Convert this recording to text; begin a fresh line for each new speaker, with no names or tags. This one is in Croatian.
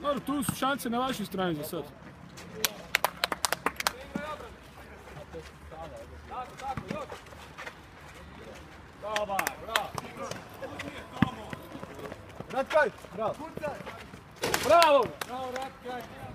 Dobro, tu su šanse na vašoj strani za sad.
Ratkaj! Bravo!
Bravo!
Bravo, Ratkaj!